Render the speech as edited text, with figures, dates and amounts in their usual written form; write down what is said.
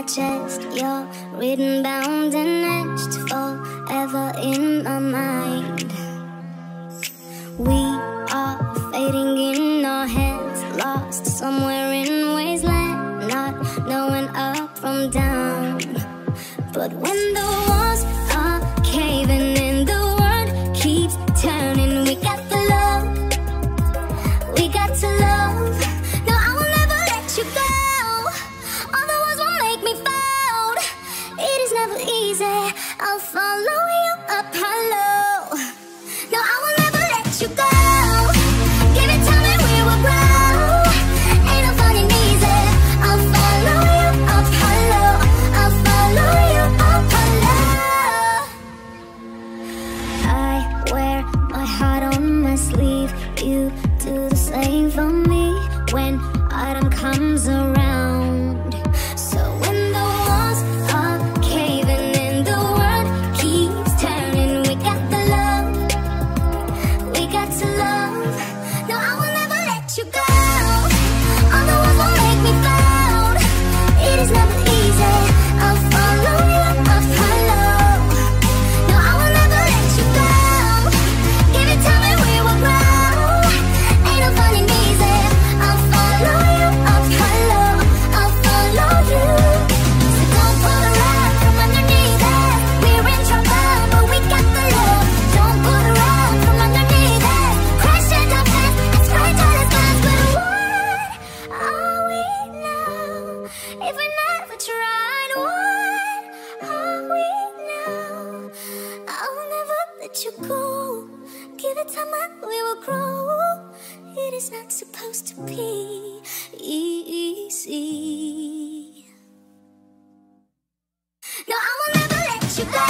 chest. You're written, bound, and etched forever in my mind. We are fading in our heads, lost somewhere in wasteland, not knowing up from down. But when the walls are caving in, the world keeps turning. We got the love, we got to love. No, I will never let you go. All the walls won't make me fold. It is never easy. I'll follow you up hollow. No, I will never let you go. Give it time and we will grow. Ain't no fucking easy. I'll follow you up hollow. I'll follow you up hollow. I wear my heart on my sleeve. You do the same for me when autumn comes around. So when the walls are caving in, the world keeps turning. We got the love, we got to love. No, I will never let you go. All the walls won't make me fold. It is never easy. I'll follow you up hollow. No, I will never let you go. Give it time and we will grow. Ain't no fun and easy. I'll follow you up hollow. I'll follow you. So don't pull the rug from underneath us. We're in trouble, but we got the love. Don't pull the rug from underneath us. Crash and our past, it's right all as guns. But what are we now if we never tried? What are we now? I'll never let you go. Give it time and we will grow. It is not supposed to be easy. No, I will never let you go.